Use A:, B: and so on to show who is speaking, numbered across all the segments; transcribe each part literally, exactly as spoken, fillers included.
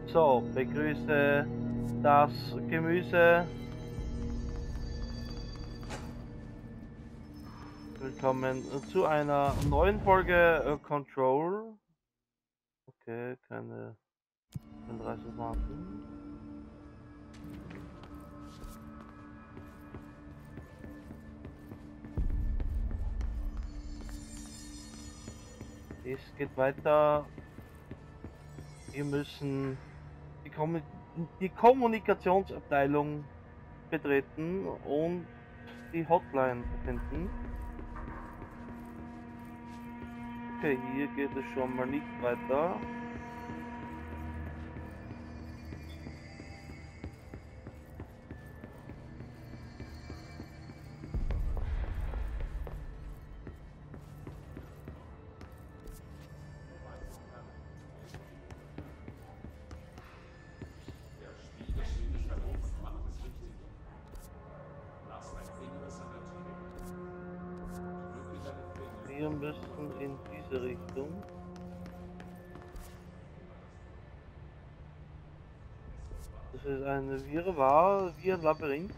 A: So, begrüße das Gemüse. Willkommen zu einer neuen Folge äh, Control. Okay, keine dreißig Marken. Es geht weiter. Wir müssen die, Kommun die Kommunikationsabteilung betreten und die Hotline finden. Okay, hier geht es schon mal nicht weiter. Wir müssen in diese Richtung. Das ist eine Wirrwarr, wie ein Labyrinth.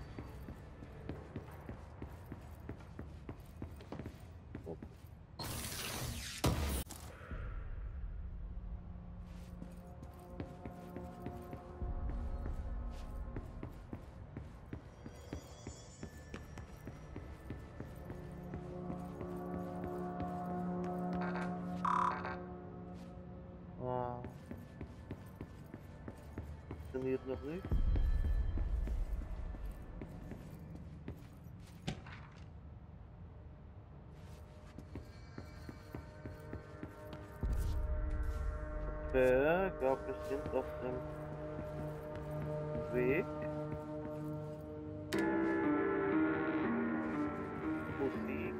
A: Ah. Funktioniert noch nicht. Okay, ich glaube, wir sind auf dem Weg. Musik.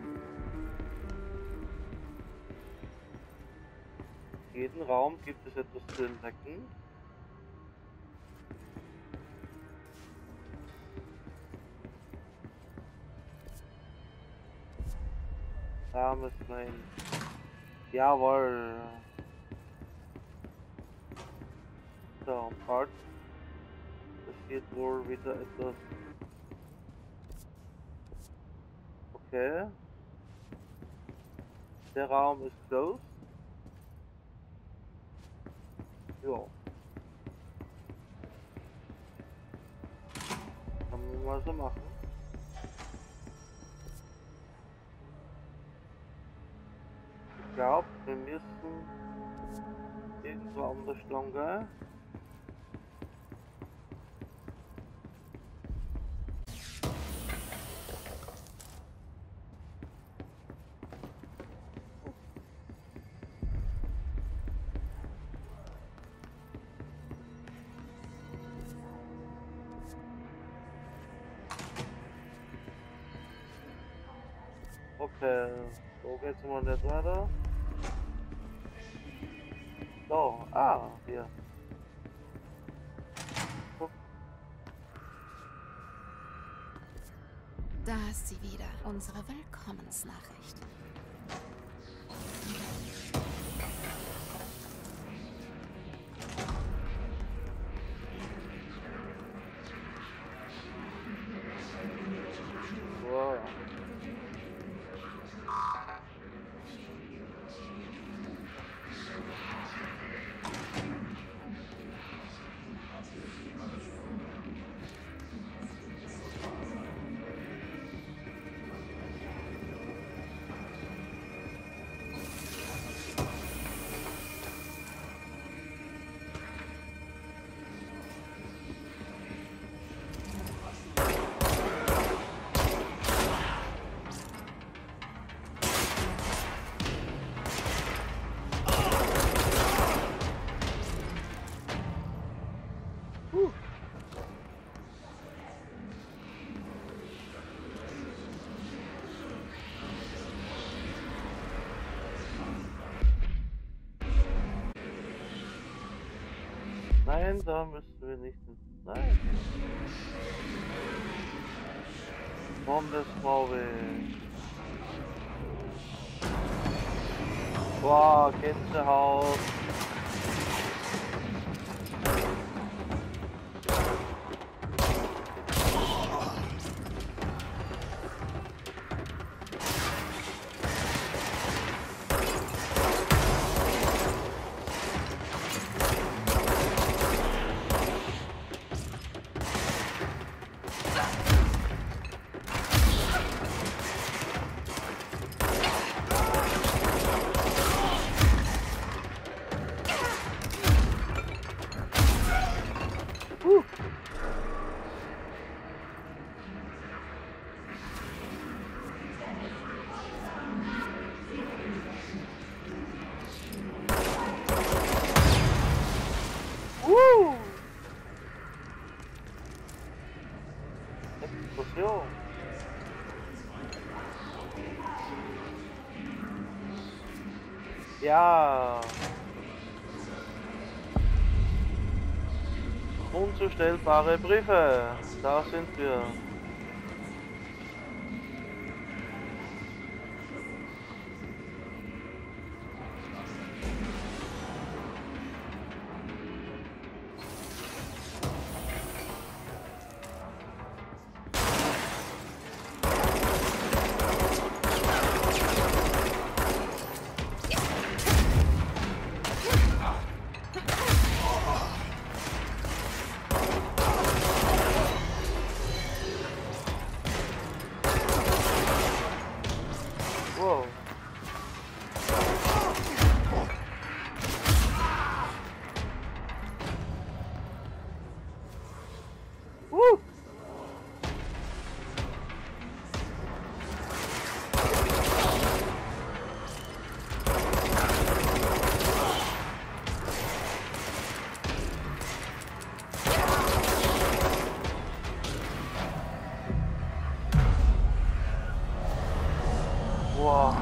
A: In jedem Raum gibt es etwas zu entdecken. Da müssen wir hin. Jawohl. So, Part. Es geht wohl wieder etwas. Okay. Der Raum ist closed. Jo. Kann man mal so machen. Ich glaube, wir müssen irgendwo an der Stange. Okay, so geht's mal nicht weiter. So, ah, hier. Guck.
B: Da ist sie wieder, unsere Willkommensnachricht.
A: Wow. Nein, da müssen wir nicht hin. Nein. Bombe Smoke. Wow, Gänsehaut. Explosion. Ja. Unzustellbare Briefe. Da sind wir. Wow. Woo. Wow.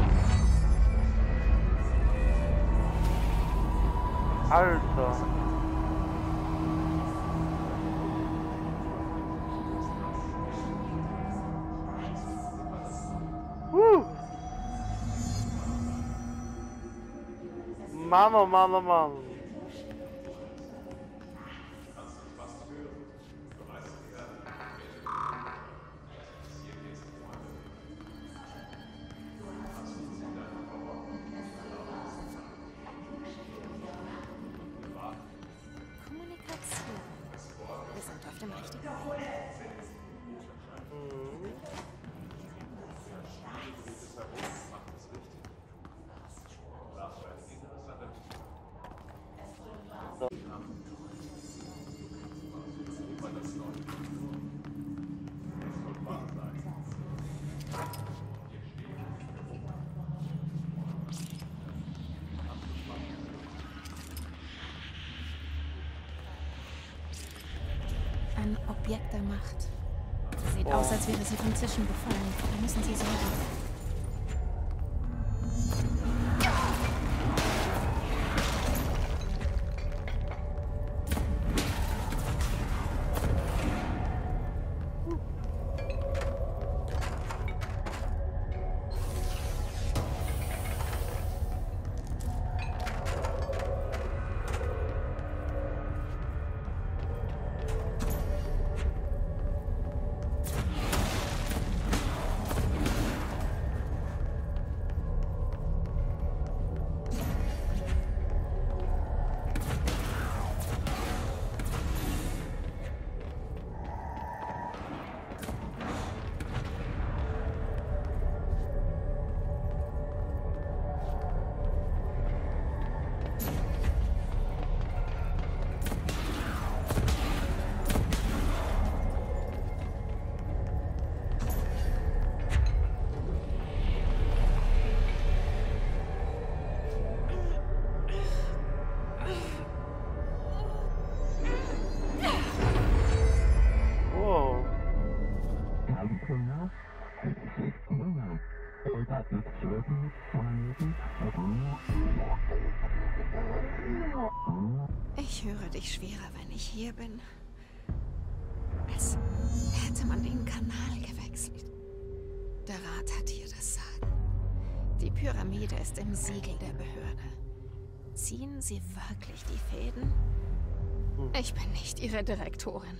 A: Alter. Woo. Mann, oh Mann, oh Mann.
B: Kommunikation. Wir sind auf dem richtigen Weg.
A: Mhm. So.
B: Ein Objekt der Macht. Sieht
A: Oh.
B: aus, als wäre sie vom Zischen befallen. Wir müssen sie sorgen. Wow. Ich höre dich schwerer, wenn ich hier bin. Als hätte man den Kanal gewechselt. Der Rat hat hier das Sagen. Die Pyramide ist im Siegel der Behörde. Ziehen sie wirklich die Fäden? Ich bin nicht ihre Direktorin.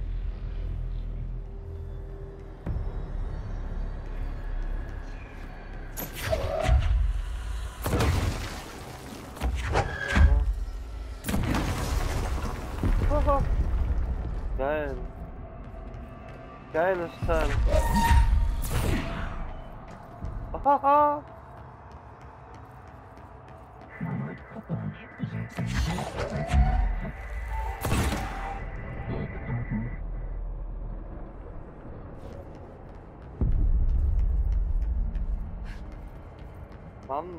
A: Haha. Geil. Geiles Teil. Haha. Mann.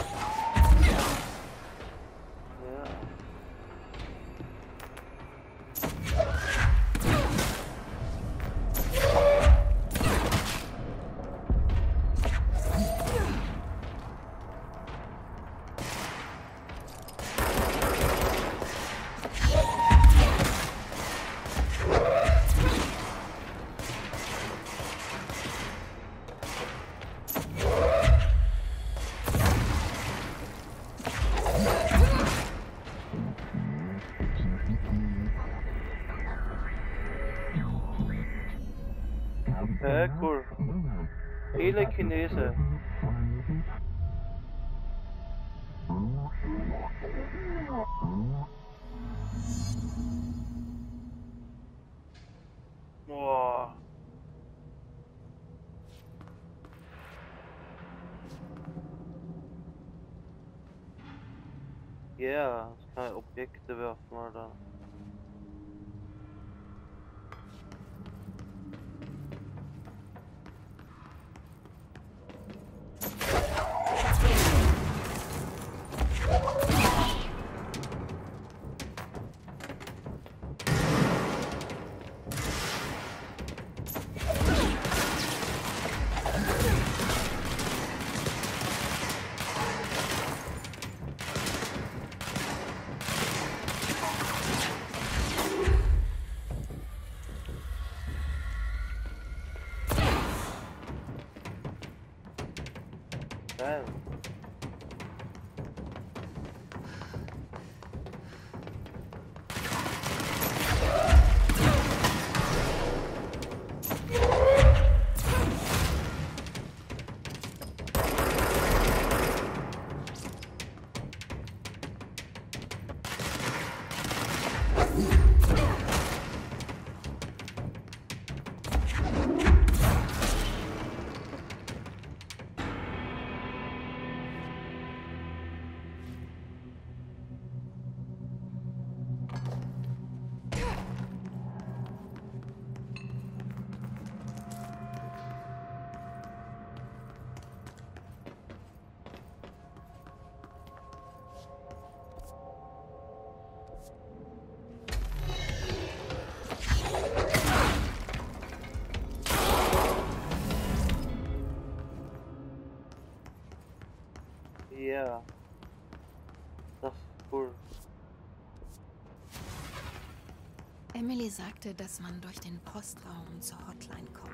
A: Okay, cool. Telekinese. Boah. Ja, yeah, das kann Objekte werfen, Alter. Damn. Ja, das ist cool.
B: Emily sagte, dass man durch den Postraum zur Hotline kommt.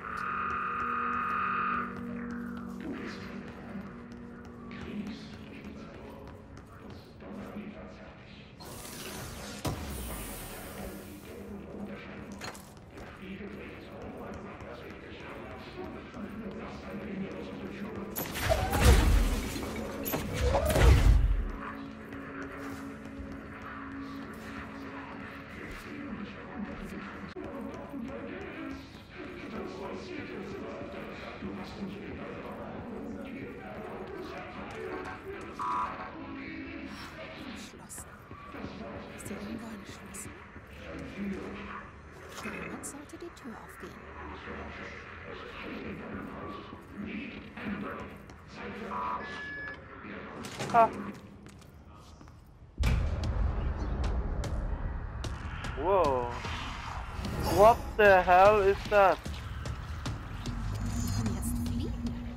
B: Geschlossen. Ist hier irgendwo ein Schlüssel? Damit sollte die Tür aufgehen.
A: Ha. Whoa. What the hell is that?
B: Wir können jetzt fliegen.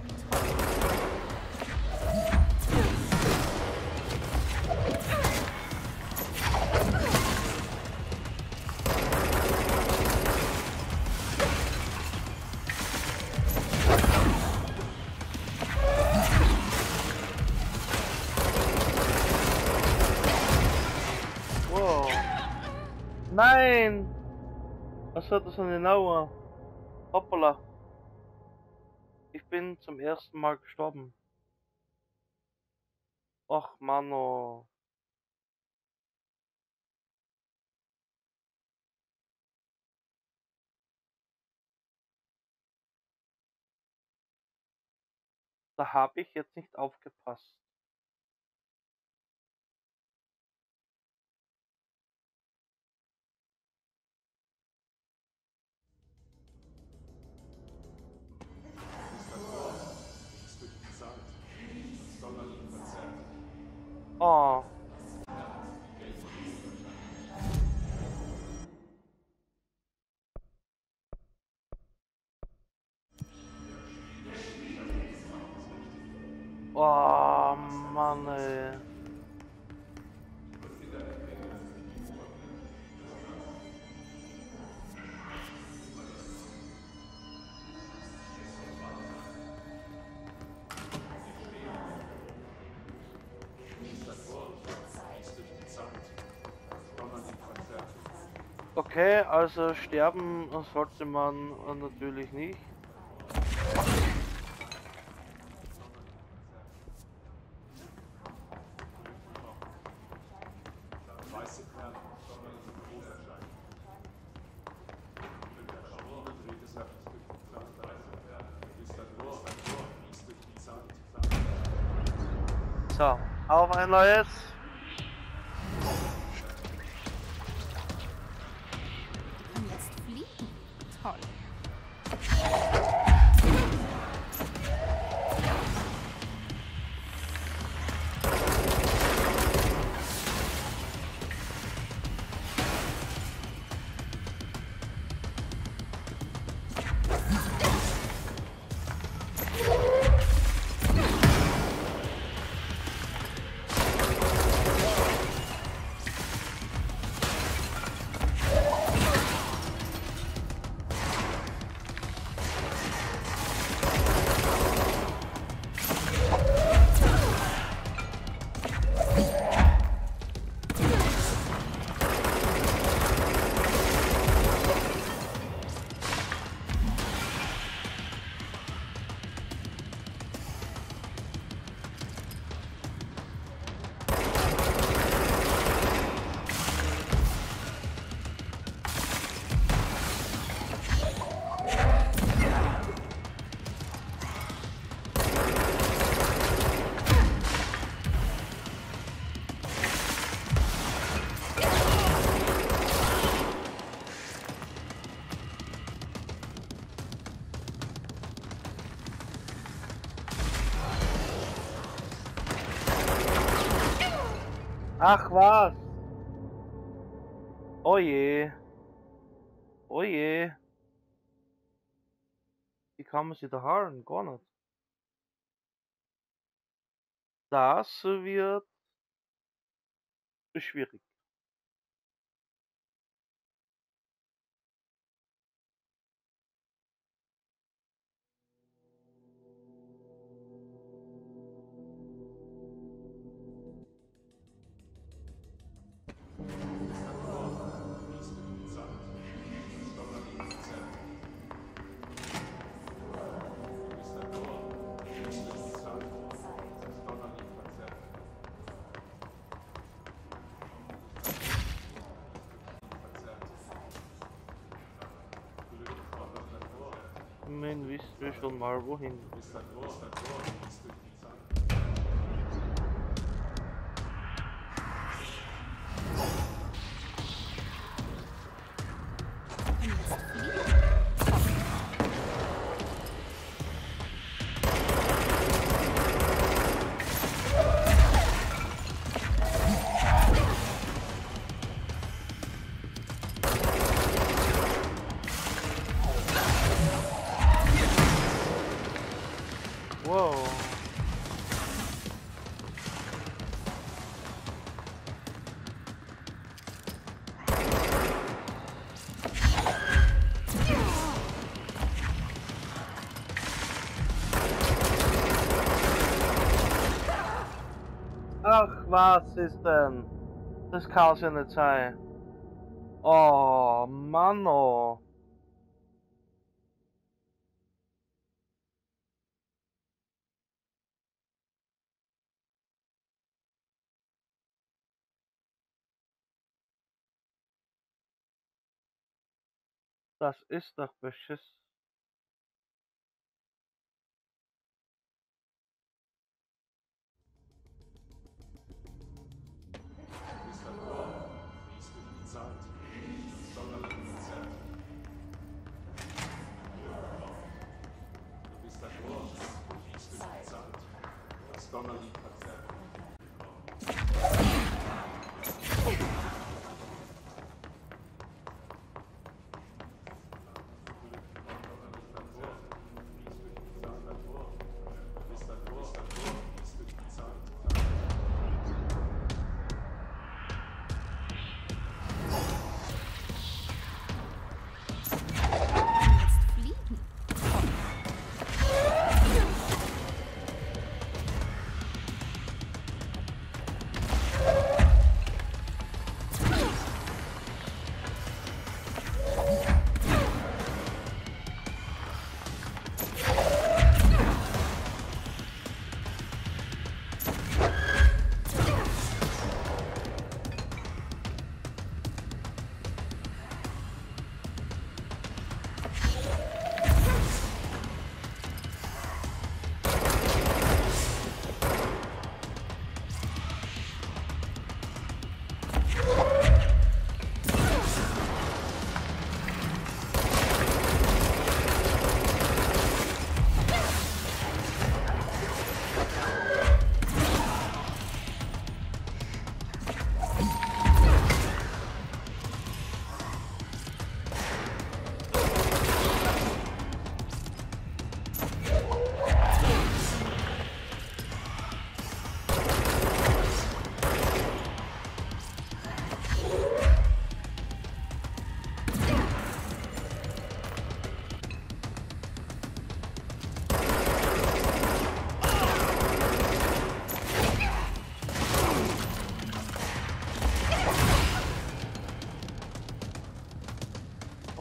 A: Wow. Nein! Was hat das an den Augen? Hoppala. Ich bin zum ersten Mal gestorben. Och, Mano. Da habe ich jetzt nicht aufgepasst.
C: Es wird bezahlt. Das soll an ihn verzerrt.
A: Oh Mann, ey. Okay, also sterben sollte man natürlich nicht. So, auf ein neues.
B: Und jetzt fliegen. Toll.
A: Ach was! Oh je! Oh je! Wie kann man sich da heilen? Gar nicht. Das wird schwierig. Immerhin wissen wir schon mal wohin. Wow. Ach, was ist denn? Das kann's ja nicht sein. Oh, Mann, oh. Das ist doch beschissen.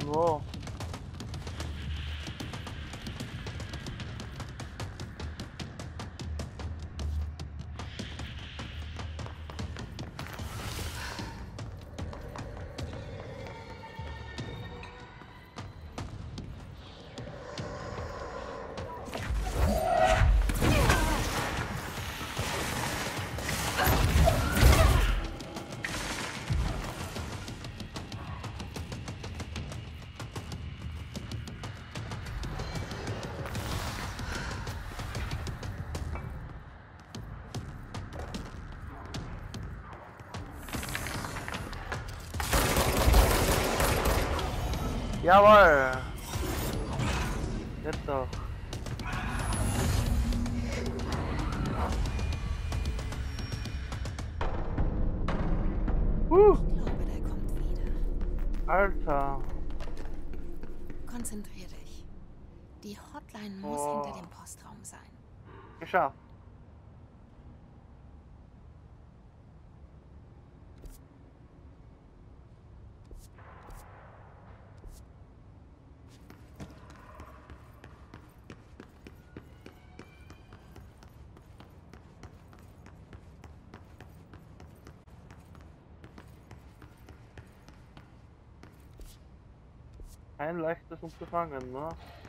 A: Wow. Jawohl! Jetzt doch. Uh.
B: Ich glaube, der kommt wieder.
A: Alter.
B: Konzentrier dich. Die Hotline muss
A: Oh.
B: hinter dem Postraum sein.
A: Geschafft. Ein leichtes Unterfangen, ne?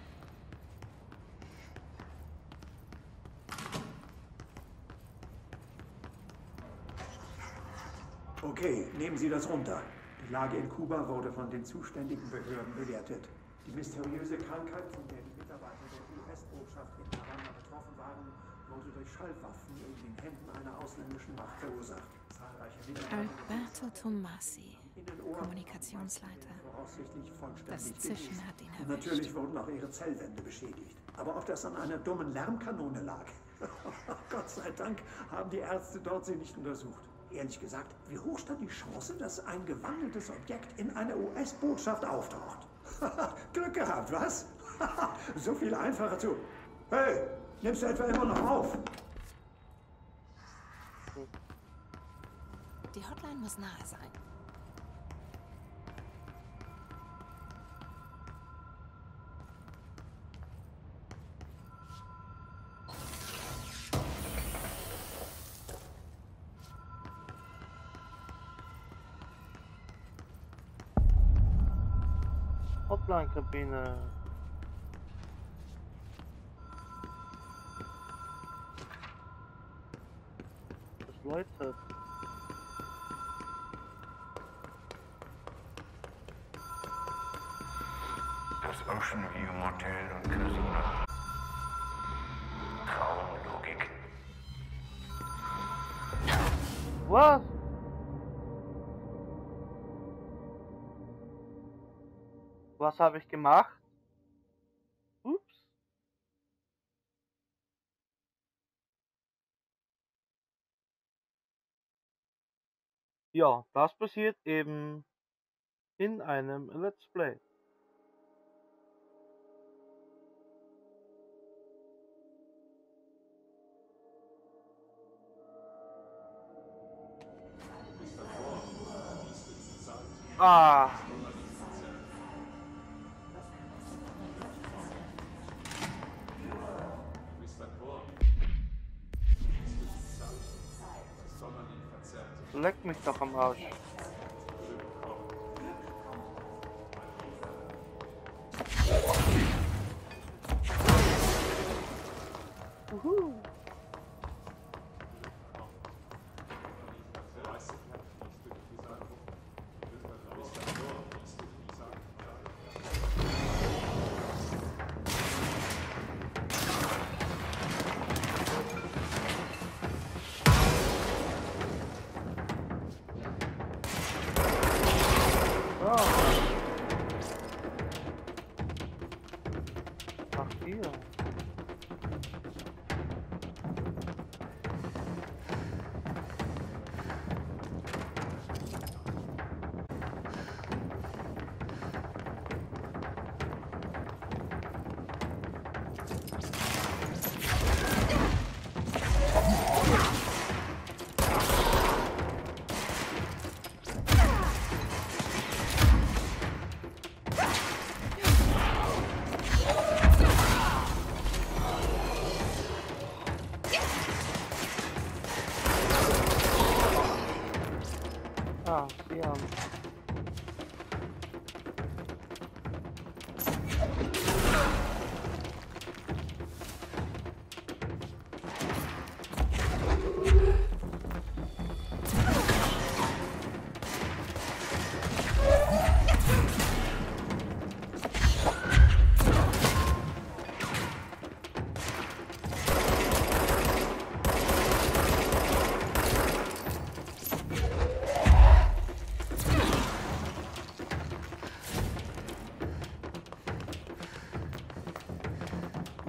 C: Okay, nehmen Sie das runter. Die Lage in Kuba wurde von den zuständigen Behörden bewertet. Die mysteriöse Krankheit, von der die Mitarbeiter der U S-Botschaft in Havanna betroffen waren, wurde durch Schallwaffen in den Händen einer ausländischen Macht verursacht. Zahlreiche Mitarbeiter
B: Alberto Tomasi,
C: in den Ohren
B: Kommunikationsleiter.
C: voraussichtlich vollständig
B: Das Zischen
C: genießt.
B: hat ihn
C: Und
B: erwischt.
C: natürlich wurden auch ihre Zellwände beschädigt. Aber ob das an einer dummen Lärmkanone lag? Gott sei Dank haben die Ärzte dort sie nicht untersucht. Ehrlich gesagt, wie hoch stand die Chance, dass ein gewandeltes Objekt in einer U S-Botschaft auftaucht? Glück gehabt, was? So viel einfacher zu... Hey, nimmst du etwa immer noch auf?
B: Die Hotline muss nahe sein.
A: Hotline-Kabine. Das läutet.
D: Das Ocean View Motel und Casino. Traumlogik.
A: Was? Was habe ich gemacht? Ups. Ja, das passiert eben in einem Let's Play. Ah. Leck mich doch am Arsch. Uhu. Ach, hier.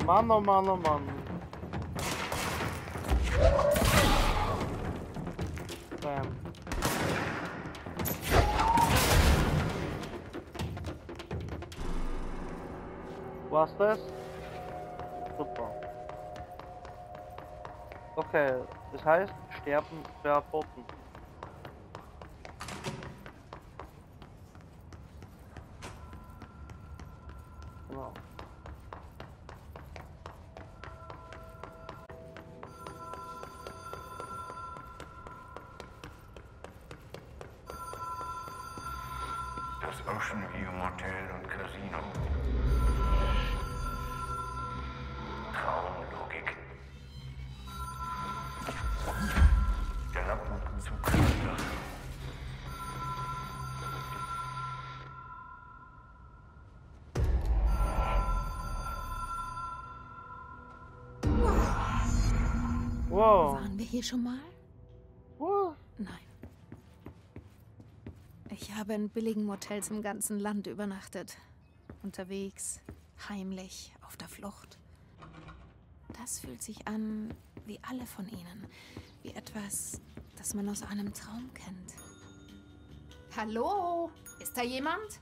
A: Mann, oh Mann, oh Mann. Bam. Was das? Super. Okay, das heißt, sterben verboten. Genau.
D: Das Ocean View Motel und Casino. Traumlogik. Der Lappenzug Kühlerdach.
A: Wow.
B: Waren wir hier schon mal?
A: Wow.
B: Nein. Ich habe in billigen Motels im ganzen Land übernachtet. Unterwegs, heimlich, auf der Flucht. Das fühlt sich an wie alle von ihnen. Wie etwas, das man aus einem Traum kennt. Hallo? Ist da jemand?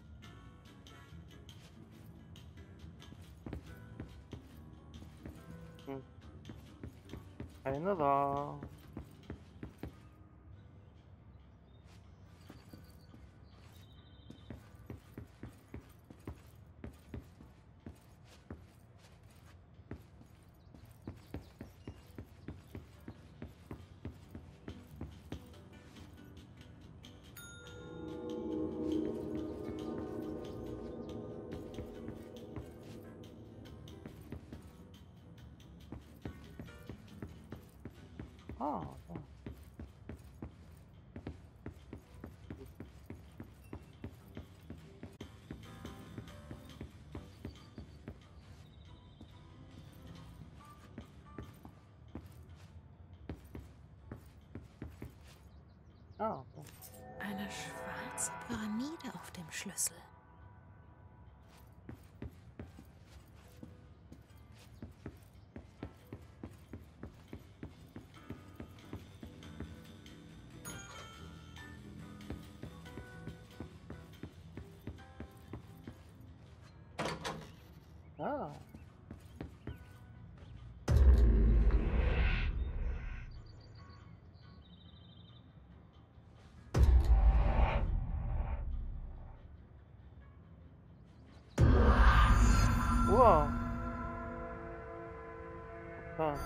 A: Hm. Einer da. Ah, da. Ah, da.
B: Eine schwarze Pyramide auf dem Schlüssel.
A: Ah. Wow. Ah.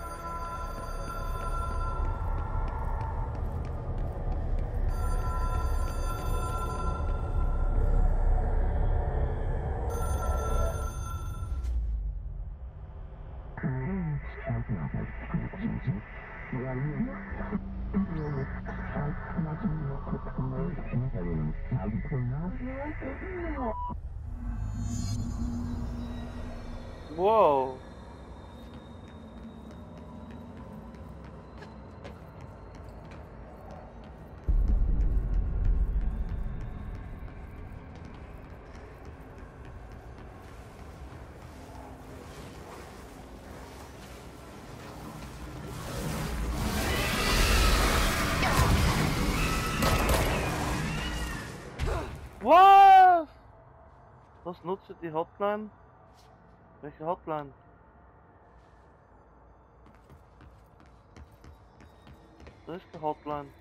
A: Wow. Was? Was nutzt die Hotline? Welche Hotline? Das ist die Hotline.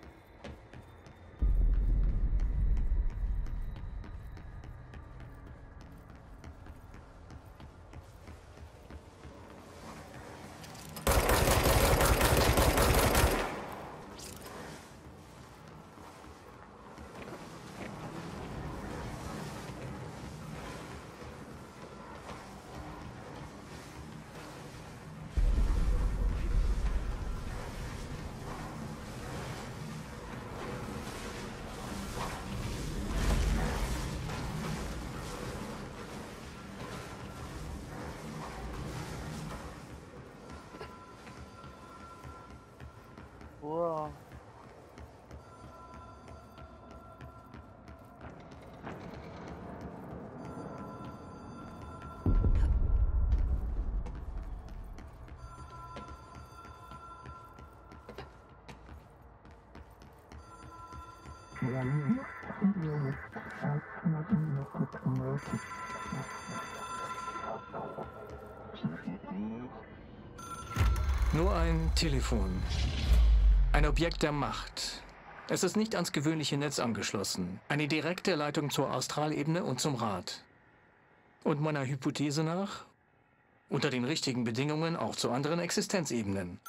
E: Nur ein Telefon. Ein Objekt der Macht. Es ist nicht ans gewöhnliche Netz angeschlossen. Eine direkte Leitung zur Astralebene und zum Rat. Und meiner Hypothese nach, unter den richtigen Bedingungen auch zu anderen Existenzebenen.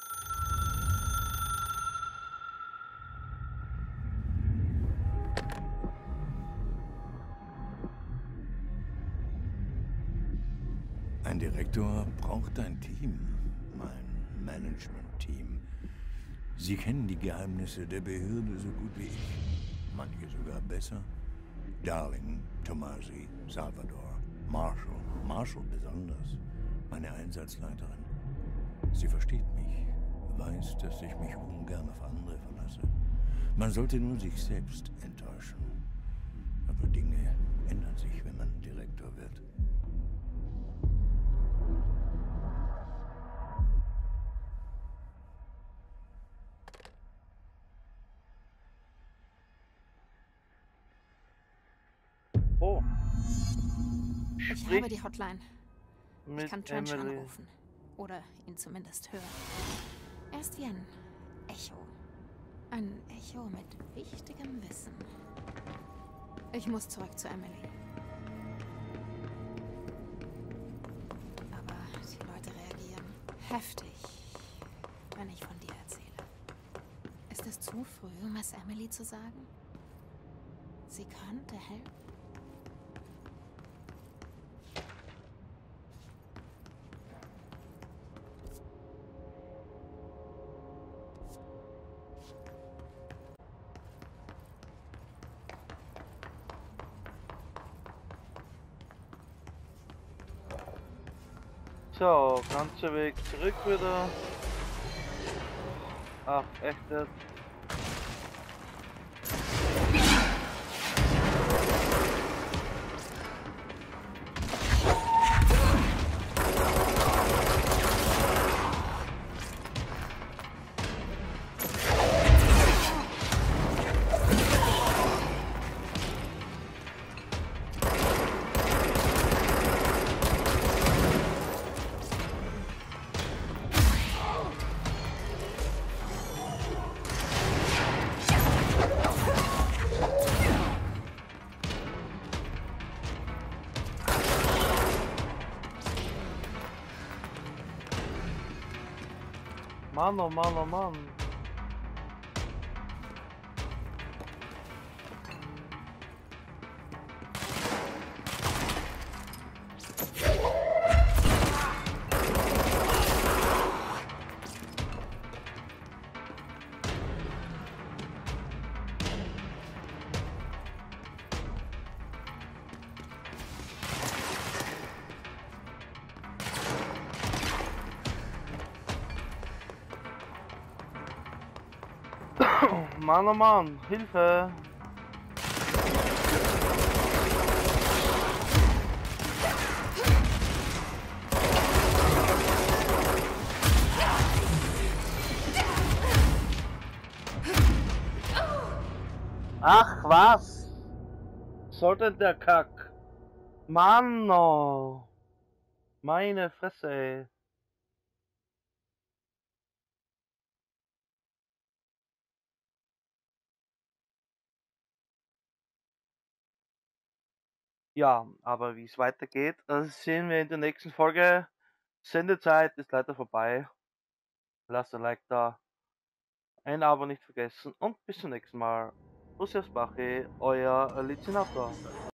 F: Ein Direktor braucht ein Team, mein Management-Team. Sie kennen die Geheimnisse der Behörde so gut wie ich. Manche sogar besser. Darling, Tomasi, Salvador, Marshall, Marshall besonders, meine Einsatzleiterin. Sie versteht mich, weiß, dass ich mich ungern auf andere verlasse. Man sollte nur sich selbst enttäuschen. Aber Dinge ändern sich, wenn man Direktor wird.
A: Oh.
B: Ich
A: Sprich
B: habe die Hotline.
A: mit
B: Ich kann Trench
A: Emily.
B: anrufen. Oder ihn zumindest hören. Er ist wie ein Echo. Ein Echo mit wichtigem Wissen. Ich muss zurück zu Emily. Aber die Leute reagieren heftig, wenn ich von dir erzähle. Ist es zu früh, um es Emily zu sagen? Sie könnte helfen.
A: So, ganzer Weg zurück wieder. Ach, echt jetzt. Mann, oh Mann, oh Mann. Mann, oh Mann, Hilfe! Ach was? Sollte der Kack? Mann, oh. Meine Fresse, ey. Ja, aber wie es weitergeht, das sehen wir in der nächsten Folge. Sendezeit ist leider vorbei. Lasst ein Like da, ein Abo nicht vergessen und bis zum nächsten Mal. Lucius Bachi, euer Lizinator.